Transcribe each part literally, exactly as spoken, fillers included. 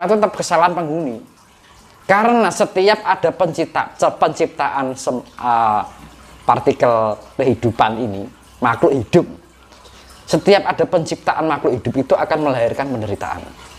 itu tetap kesalahan penghuni. Karena setiap ada pencipta, penciptaan sem, uh, partikel kehidupan ini, makhluk hidup, setiap ada penciptaan makhluk hidup itu akan melahirkan penderitaan.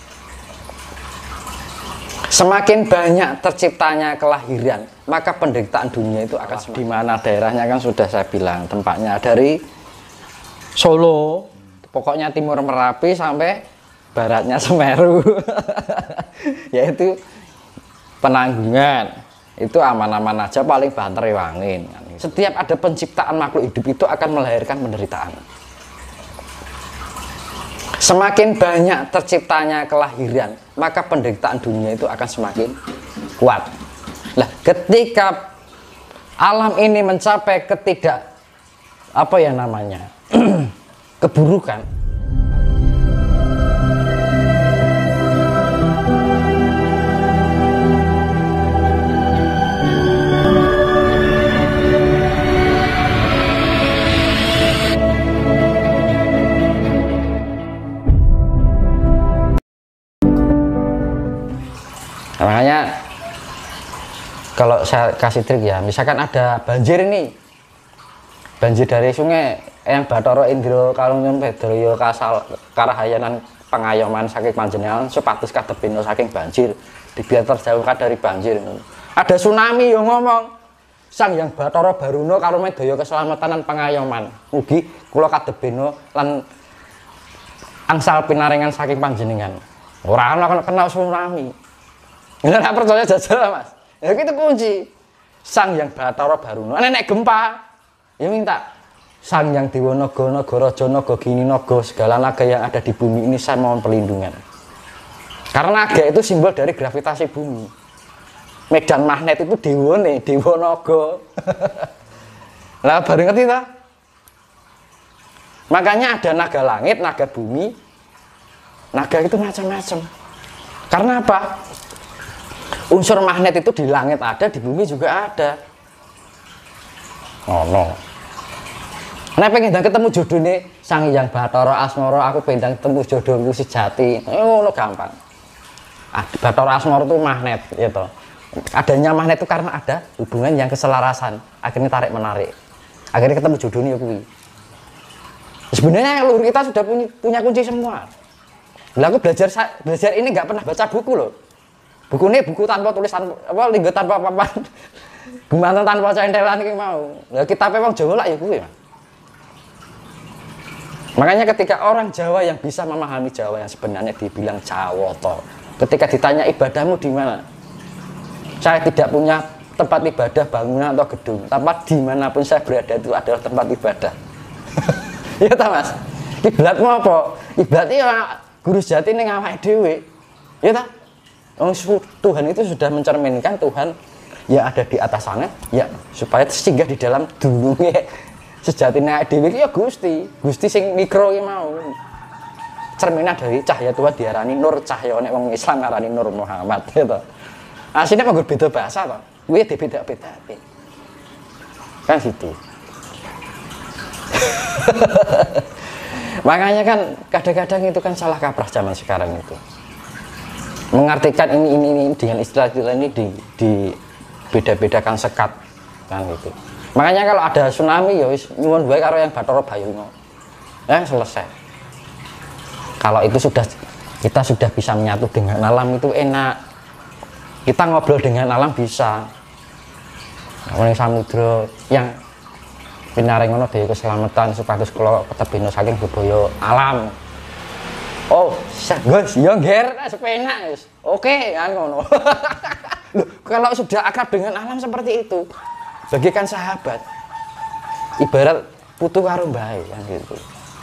Semakin banyak terciptanya kelahiran, maka penderitaan dunia itu akan semakin. Di mana daerahnya kan sudah saya bilang, tempatnya dari Solo, pokoknya timur Merapi sampai baratnya Semeru, yaitu Penanggungan, itu aman-aman aja, paling banter wangin. Setiap ada penciptaan makhluk hidup itu akan melahirkan penderitaan. Semakin banyak terciptanya kelahiran, maka penderitaan dunia itu akan semakin kuat. Nah, ketika alam ini mencapai ketidak apa ya namanya keburukan, makanya kalau saya kasih trik ya, misalkan ada banjir ini, banjir dari sungai yang Bathara Indra Kalungnyun Pedroyo Kasal Karahayanan Pengayoman saking panjenengan supados kadebino saking banjir, dibiar terjauhkan dari banjir. Ada tsunami yang ngomong Sang Hyang Bathara Baruna karo medaya keselamatan lan pengayoman, mugi kula kadebino lan angsal pinaringan saking panjenengan. Ora ana kena tsunami. Ini nggak percaya jajal mas, ya kita kunci Sang Hyang Bathara Baruna. Nek gempa, ya minta Sang Hyang Dewa Naga Naga Raja Naga Gini Naga, segala naga yang ada di bumi ini saya mohon perlindungan. Karena naga itu simbol dari gravitasi bumi. Medan magnet itu dewa nih, Dewa Naga. Lah bareng ngerti tak? Makanya ada naga langit, naga bumi, naga itu macam-macam. Karena apa? Unsur magnet itu di langit ada, di bumi juga ada. Oh no. Nek pengen ketemu jodohnya Sang Hyang Bathara Asmara, aku pengen ketemu jodohku sejati. Oh no gampang. Ah, Bathara Asmara itu magnet, ya toh. Adanya magnet itu karena ada hubungan yang keselarasan, akhirnya tarik menarik. Akhirnya ketemu jodohnya kuwi. Sebenarnya leluhur kita sudah punya, punya kunci semua. Lah aku belajar belajar ini nggak pernah baca buku loh. Buku ini buku tanpa tulisan apa, linggo tanpa papan, gumanten tanpa centelan iki mau. Lah kitabe wong Jawa lah ya kuwi. Makanya ketika orang Jawa yang bisa memahami Jawa yang sebenarnya dibilang Jawata, ketika ditanya ibadahmu di mana? Saya tidak punya tempat ibadah bangunan atau gedung, tempat dimanapun saya berada itu adalah tempat ibadah. Ya ta Mas? Kiblatmu apa? Kiblat ya guru sejati ning awake dhewe. Ya ta? Tuhan itu sudah mencerminkan Tuhan yang ada di atas sana, ya supaya singgah di dalam dulunge sejatinya dhewe ya Gusti, Gusti sing mikro iki mau. Cerminan dari cahaya Tuhan diarani nur cahya, nek wong Islam ngarani Nur Muhammad gitu. Aslinya menggur beda bahasa to. Kuwi dibeda-bedake. Kan gitu. Makanya kan kadang-kadang itu kan salah kaprah zaman sekarang itu. Mengartikan ini ini ini dengan istilah-istilah ini di, di beda-bedakan sekat kan gitu. Makanya kalau ada tsunami ya wis nyuwun wae karo yang Bathara Bayuna. Ya selesai. Kalau itu sudah kita sudah bisa menyatu dengan alam itu enak. Kita ngobrol dengan alam bisa. Ning samudra yang pinaring ngono dhewe keselamatan supados kula ketebino saking bebaya alam. Oh, Gus, ya ngger sepenak wis. Oke, kan ngono. Loh, kalau sudah akrab dengan alam seperti itu, bagikan sahabat. Ibarat putu karo mbae kan gitu.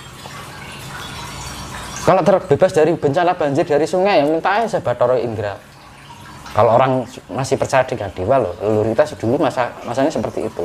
Kalau terbebas dari bencana banjir dari sungai, ya minta aja Bathara Indra. Kalau orang masih percaya dengan dewa loh, leluhur kita dulu masa masanya seperti itu.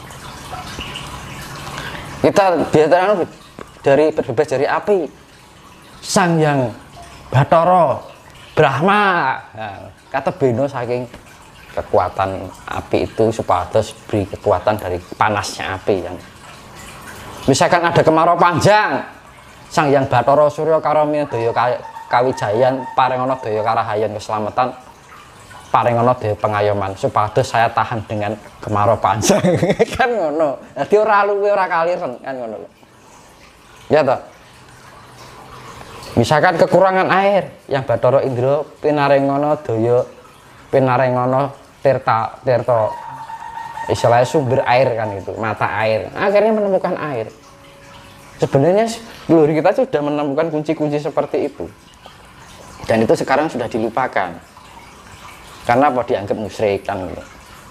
Kita biasanya dari berbebas dari api. Sang Hyang Bathara Brahma nah, kata beno saking kekuatan api itu supados beri kekuatan dari panasnya api yang misalkan ada kemarau panjang Sang Hyang Bathara Surya karo Medaya kawijayan, paringono daya karahayan keselamatan, paringono daya pengayoman supados saya tahan dengan kemarau panjang. Kan ngono. Dadi ora luwe ora kaliren kan ngono. Ya toh. Misalkan kekurangan air, yang Bathara Indra pinaringono daya pinaringono tirta tirta istilahnya sumber air kan itu, mata air. Akhirnya menemukan air. Sebenarnya leluhur kita sudah menemukan kunci-kunci seperti itu. Dan itu sekarang sudah dilupakan. Karena apa? Dianggap musyrik kan gitu.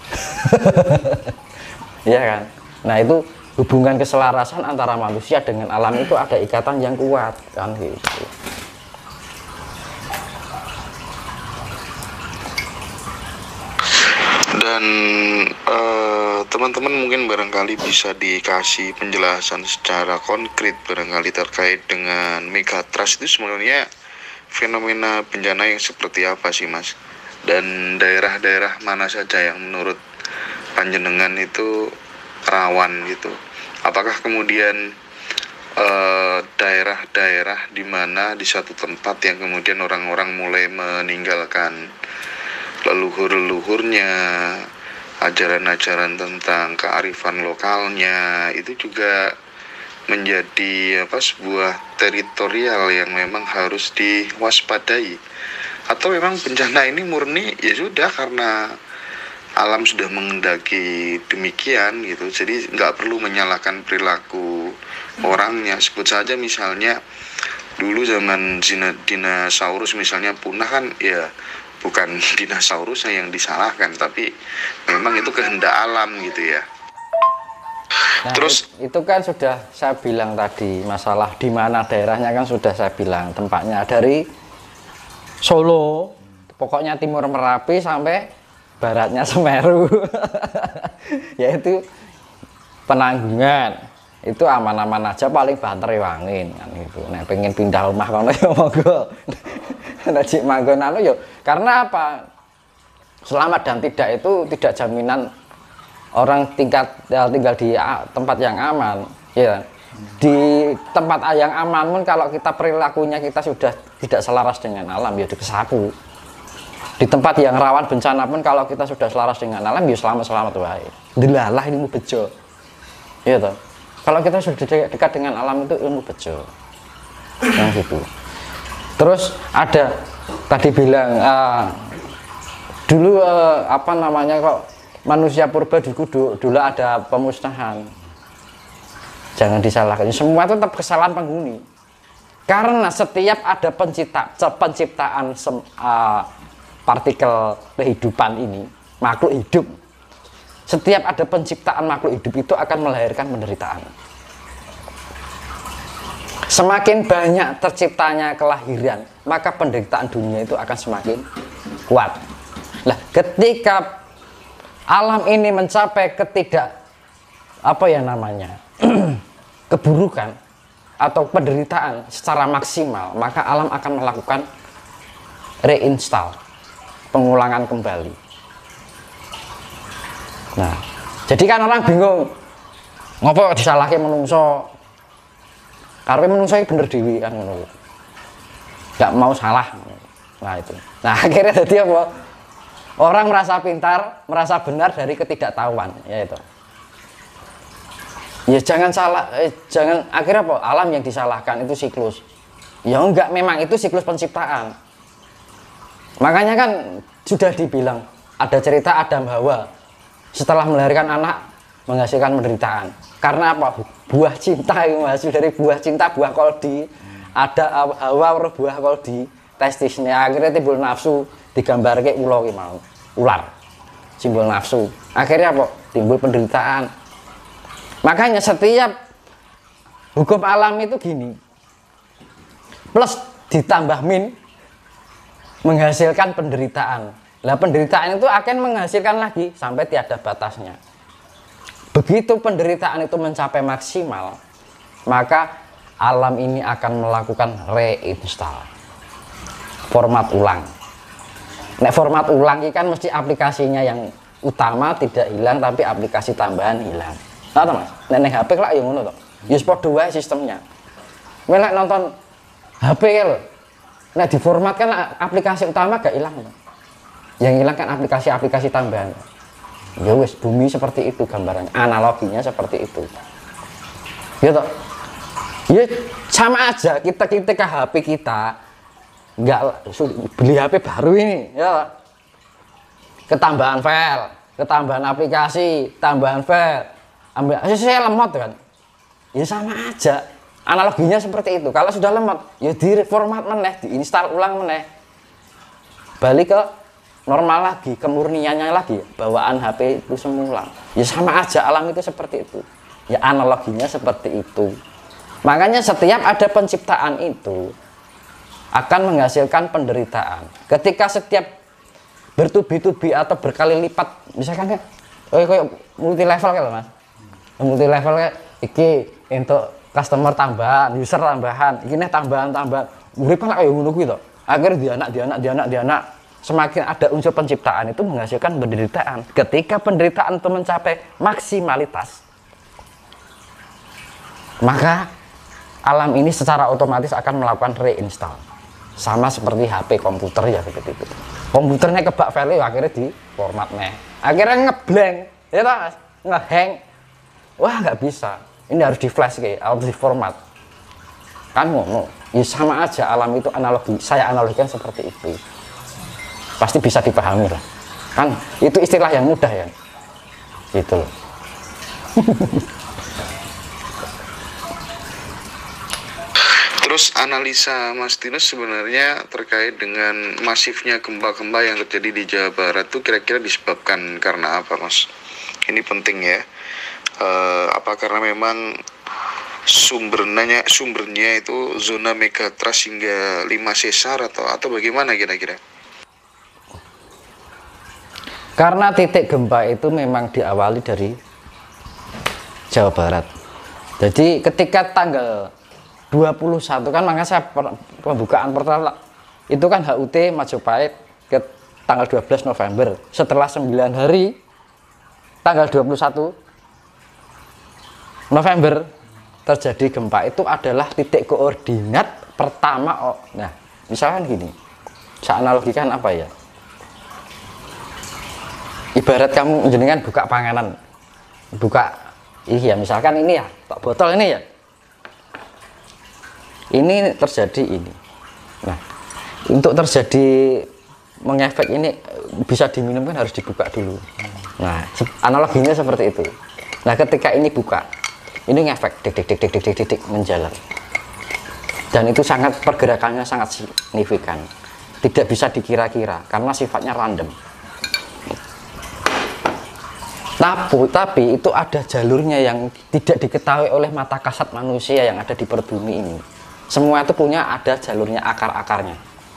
Iya kan? Nah, itu hubungan keselarasan antara manusia dengan alam itu ada ikatan yang kuat kan gitu. Dan teman-teman uh, mungkin barangkali bisa dikasih penjelasan secara konkret barangkali terkait dengan megatrust itu sebenarnya fenomena bencana yang seperti apa sih Mas? Dan daerah-daerah mana saja yang menurut panjenengan itu rawan gitu? Apakah kemudian daerah-daerah uh, di mana di satu tempat yang kemudian orang-orang mulai meninggalkan leluhur-leluhurnya, ajaran-ajaran tentang kearifan lokalnya, itu juga menjadi apa sebuah teritorial yang memang harus diwaspadai? Atau memang bencana ini murni ya sudah karena alam sudah mengendaki demikian gitu, jadi nggak perlu menyalahkan perilaku orangnya. Sebut saja misalnya dulu zaman dinosaurus misalnya punah kan ya bukan dinosaurusnya yang disalahkan, tapi memang itu kehendak alam gitu ya. Nah, terus itu kan sudah saya bilang tadi, masalah di mana daerahnya kan sudah saya bilang tempatnya dari Solo, pokoknya timur Merapi sampai baratnya Semeru. Yaitu Penanggungan. Itu aman-aman aja, paling banter wangin kan gitu. Nek pengen pindah rumah kono ya monggo. Nek cik manggon anu yo, karena apa? Selamat dan tidak itu tidak jaminan orang tingkat ya, tinggal di tempat yang aman, ya. Di tempat yang aman pun kalau kita perilakunya kita sudah tidak selaras dengan alam ya dikesapu. Di tempat yang rawan bencana pun kalau kita sudah selaras dengan alam ya selamat-selamat wae. Delalah ilmu bejo. Iya toh. Kalau kita sudah dekat dengan alam itu ilmu bejo. Yang gitu. Terus ada tadi bilang uh, dulu uh, apa namanya kok manusia purba dulu, dulu ada pemusnahan. Jangan disalahkan. Semua itu tetap kesalahan penghuni. Karena setiap ada pencipta, penciptaan sem, uh, partikel kehidupan ini, makhluk hidup. Setiap ada penciptaan makhluk hidup itu akan melahirkan penderitaan. Semakin banyak terciptanya kelahiran, maka penderitaan dunia itu akan semakin kuat. Nah, ketika alam ini mencapai ketidak apa ya namanya keburukan atau penderitaan secara maksimal, maka alam akan melakukan reinstall, pengulangan kembali. Nah, jadi kan orang bingung, ngopo disalahke menungso? Karena menungso itu bener dewi kan, nggak mau salah. Nah itu. Nah akhirnya jadi apa? Orang merasa pintar, merasa benar dari ketidaktahuan, yaitu. Ya jangan salah, eh, jangan akhirnya apa? Alam yang disalahkan itu siklus. Ya enggak, memang itu siklus penciptaan. Makanya kan sudah dibilang ada cerita Adam Hawa. Setelah melahirkan anak menghasilkan penderitaan. Karena apa? Buah cinta yang hasil dari buah cinta, buah koldi. Ada Hawa buah koldi, testisnya akhirnya timbul nafsu, digambar kayak ulo mau ular. Simbol nafsu. Akhirnya apa? Timbul penderitaan. Makanya setiap hukum alam itu gini. Plus ditambah min menghasilkan penderitaan. Nah, penderitaan itu akan menghasilkan lagi sampai tiada batasnya. Begitu penderitaan itu mencapai maksimal, maka alam ini akan melakukan reinstall, format ulang. Nek format ulang ini kan mesti aplikasinya yang utama tidak hilang, tapi aplikasi tambahan hilang. Nah, Mas, nek H P lah yang ngono to. Ya padha wae sistemnya. Nek nonton H P lho. Nah, diformatkan aplikasi utama gak hilang. Yang hilang kan aplikasi-aplikasi tambahan. Ya wes, bumi seperti itu gambarannya, analoginya seperti itu. Gitu. Ya sama aja kita ketika H P kita nggak beli H P baru ini, ya ketambahan file, ketambahan aplikasi, tambahan file, ambil saya lemot kan. Ya sama aja. Analoginya seperti itu. Kalau sudah lemot, ya diformat meneh, diinstal ulang meneh. Balik ke normal lagi, kemurniannya lagi, bawaan H P itu semula. Ya sama aja, alam itu seperti itu. Ya analoginya seperti itu. Makanya setiap ada penciptaan itu akan menghasilkan penderitaan. Ketika setiap bertubi-tubi atau berkali lipat, misalkan kan, oh kayak multi level kan mas, multi level kayak iki untuk customer tambahan, user tambahan, ini tambahan-tambahan, urip kan kayak ngono kuwi to. Akhirnya dia anak, dia anak, dia anak, dia anak. Semakin ada unsur penciptaan itu menghasilkan penderitaan. Ketika penderitaan itu mencapai maksimalitas, maka alam ini secara otomatis akan melakukan reinstall. Sama seperti H P komputer ya seperti itu. Komputernya kebak file akhirnya di format nih. Akhirnya ngeblank, ya toh, ngehang. Wah nggak bisa. Ini harus di flash kayak, harus di format. Kan ngono. Ya sama aja, alam itu analogi. Saya analogikan seperti itu. Pasti bisa dipahami lah. Kan itu istilah yang mudah ya. Gitu loh. Terus analisa Mas Tinus sebenarnya terkait dengan masifnya gempa-gempa yang terjadi di Jawa Barat itu kira-kira disebabkan karena apa Mas? Ini penting ya. Uh, apa karena memang sumbernya sumbernya itu zona megatrust hingga lima sesar atau atau bagaimana kira-kira? Karena titik gempa itu memang diawali dari Jawa Barat. Jadi ketika tanggal dua puluh satu kan, makanya saya pembukaan pertama itu kan H U T Majapahit ke tanggal dua belas November. Setelah sembilan hari tanggal dua puluh satu November terjadi gempa, itu adalah titik koordinat pertama. Oh, nah misalkan gini, saya analogikan apa ya, ibarat kamu jenengan buka panganan, buka iya misalkan ini ya, tok botol ini ya, ini terjadi ini. Nah untuk terjadi mengefek ini bisa diminum kan harus dibuka dulu. Nah analoginya seperti itu. Nah ketika ini buka, ini ngefek dik dik dik dik dik dik dik menjalar, dan itu sangat pergerakannya sangat signifikan, tidak bisa dikira-kira karena sifatnya random. Tapi, tapi itu ada jalurnya yang tidak diketahui oleh mata kasat manusia yang ada di perbumi ini. Semua itu punya ada jalurnya, akar-akarnya.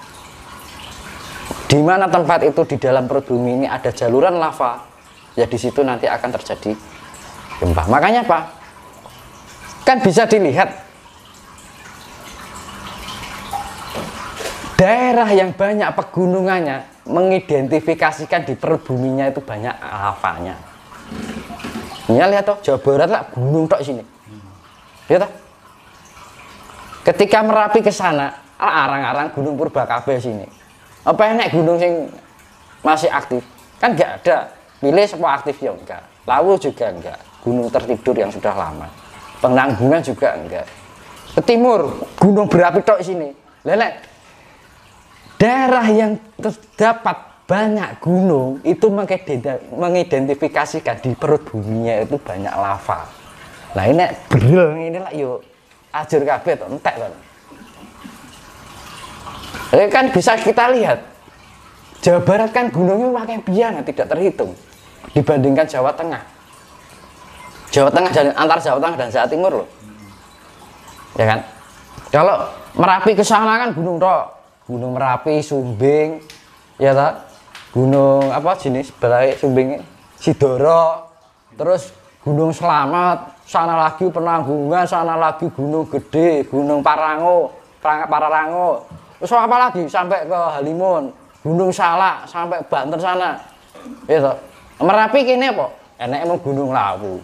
Di mana tempat itu di dalam perbumi ini ada jaluran lava, ya di situ nanti akan terjadi gempa. Makanya apa? Kan bisa dilihat daerah yang banyak pegunungannya mengidentifikasikan di perbuminya itu banyak lavanya. Ya lihat toh, Jawa Barat lah gunung tok sini. Ya toh? Ketika Merapi ke sana, arang-arang gunung purba kabeh sini. Apa enek gunung sing masih aktif? Kan enggak ada. Pilih semua aktif ya enggak. Lawu juga enggak. Gunung tertidur yang sudah lama. Penanggungan juga enggak. Ke timur, gunung berapi tok sini. Lelek. Daerah yang terdapat banyak gunung itu mengidentifikasikan di perut buminya itu banyak lava. Nah ini beril ini lah yuk ajur kabeh to entek to. Jadi kan bisa kita lihat Jawa Barat kan gunungnya makin biasa tidak terhitung dibandingkan Jawa Tengah. Jawa Tengah dan antar Jawa Tengah dan Jawa Timur loh. Ya kan? Kalau Merapi ke sana kan gunung tok. Gunung Merapi, Sumbing, ya tak? Gunung apa jenis belai Sumbing, Sidoro, terus Gunung Selamat, sana lagi Penanggungan, sana lagi Gunung Gede, Gunung Parango, Pararango, terus apa lagi sampai ke Halimun, Gunung Salak sampai Banten sana, itu Merapi kini apa? Enak emang Gunung Lawu,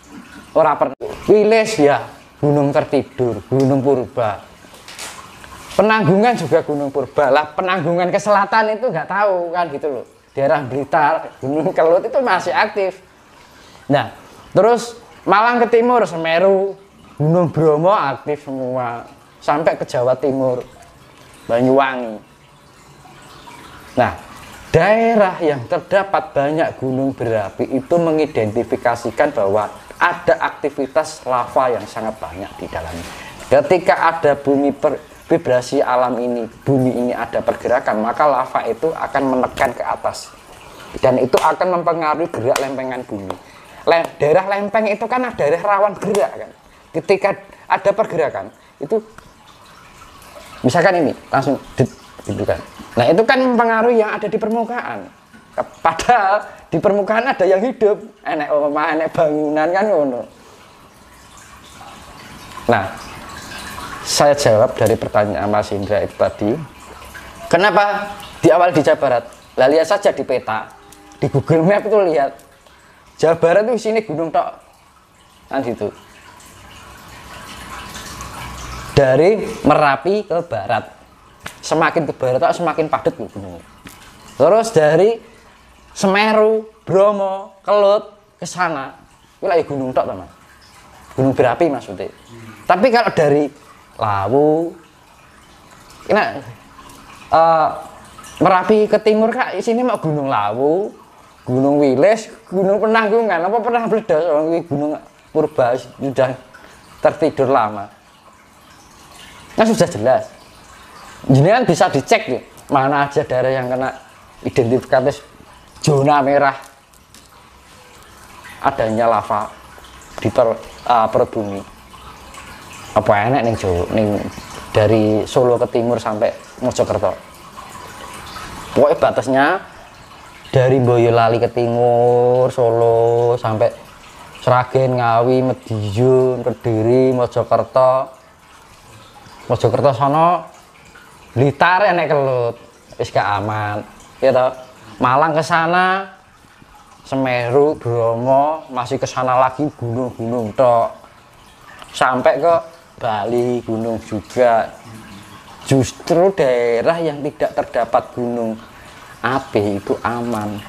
orang per Wilis ya Gunung Tertidur, Gunung Purba. Penanggungan juga Gunung Purba lah, Penanggungan ke selatan itu nggak tahu kan gitu loh. Daerah Blitar, Gunung Kelut itu masih aktif. Nah, terus Malang ke timur, Semeru, Gunung Bromo aktif semua sampai ke Jawa Timur, Banyuwangi. Nah, daerah yang terdapat banyak gunung berapi itu mengidentifikasikan bahwa ada aktivitas lava yang sangat banyak di dalamnya. Ketika ada bumi per, vibrasi alam ini, bumi ini ada pergerakan, maka lava itu akan menekan ke atas. Dan itu akan mempengaruhi gerak lempengan bumi. Lem, daerah lempeng itu kan daerah rawan gerak kan. Ketika ada pergerakan, itu misalkan ini langsung gitu kan. Nah, itu kan mempengaruhi yang ada di permukaan. Padahal di permukaan ada yang hidup, enek omah, enek bangunan kan ngono. Nah, saya jawab dari pertanyaan Mas Indra itu tadi. Kenapa di awal di Jawa Barat? Lah lihat saja di peta, di Google Map itu lihat Jawa Barat itu sini gunung tok, kan gitu. Dari Merapi ke barat, semakin ke barat semakin padat gunung. Terus dari Semeru, Bromo, Kelut ke sana, itu lagi gunung tok teman, gunung berapi maksudnya. Tapi kalau dari Lawu, ini uh, Merapi ke timur kak, sini mau Gunung Lawu, Gunung Wilis, Gunung Penanggungan, apa pernah meledos? Gunung Purba sudah tertidur lama. Kan sudah jelas. Jadi kan bisa dicek nih, mana aja daerah yang kena identifikasi zona merah adanya lava di per, uh, perut bumi. Apa enak nih Jawa, nih dari Solo ke timur sampai Mojokerto. Pokoknya batasnya dari Boyolali ke timur, Solo sampai Sragen, Ngawi, Madiun, Kediri, Mojokerto. Mojokerto sono Blitar enek Kelut, wis gak aman. Ya toh. Malang ke sana, Semeru, Bromo, masih ke sana lagi gunung-gunung tok. Sampai ke Bali gunung juga. Justru daerah yang tidak terdapat gunung api itu aman.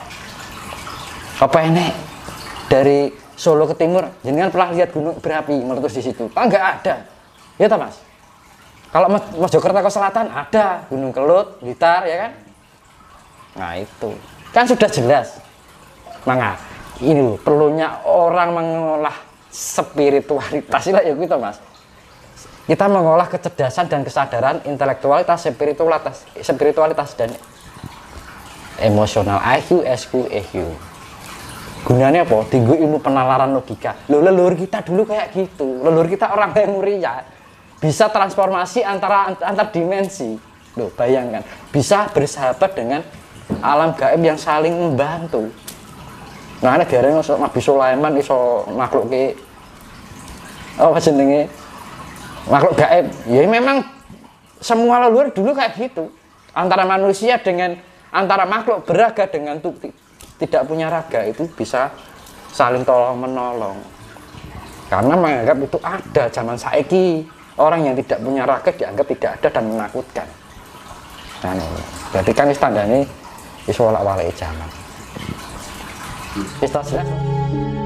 Apa ini dari Solo ke timur, jenengan pernah lihat gunung berapi meletus di situ? Ah, nggak ada, ya toh Mas. Kalau Mojokerto ke selatan ada Gunung Kelut, Blitar, ya kan? Nah itu kan sudah jelas. Maka ini loh, perlunya orang mengolah spiritualitas lah ya gitu Mas. Kita mengolah kecerdasan dan kesadaran, intelektualitas, spiritualitas, spiritualitas dan emosional, I Q, S Q, E Q. Gunanya apa? Tinggu ilmu penalaran logika. Loh, leluhur kita dulu kayak gitu. Leluhur kita orang Lemuria bisa transformasi antara antar dimensi. Loh, bayangkan bisa bersahabat dengan alam gaib yang saling membantu. Nah, negara iso Nabi Sulaiman iso makhluk ke apa jenenge? Makhluk gaib. Ya memang semua leluhur dulu kayak gitu. Antara manusia dengan antara makhluk beraga dengan tuh, tidak punya raga itu bisa saling tolong menolong. Karena menganggap itu ada zaman saiki. Orang yang tidak punya raga dianggap tidak ada dan menakutkan. Nah, ini. Berarti kan standarnya isolak walai zaman. Kita jelas.